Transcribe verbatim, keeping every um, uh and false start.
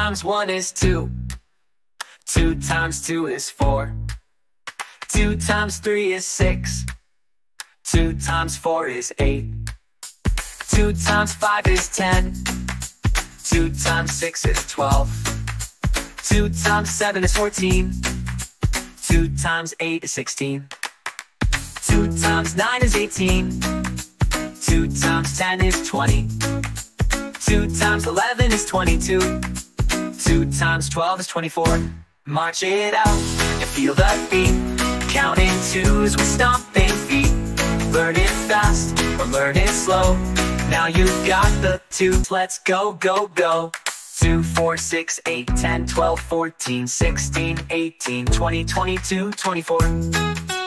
times one is two. Two times two is four. Two times three is six. Two times four is eight. Two times five is ten. Two times six is twelve. Two times seven is fourteen. Two times eight is sixteen. Two times nine is eighteen. Two times ten is twenty. Two times eleven is twenty-two. Two times twelve is twenty-four. March it out and feel the beat. Counting twos with stomping feet. Learn it fast or learn it slow. Now you've got the twos. Let's go, go, go. Two, four, six, eight, ten, twelve, fourteen, sixteen, eighteen, twenty, twenty-two, twenty-four.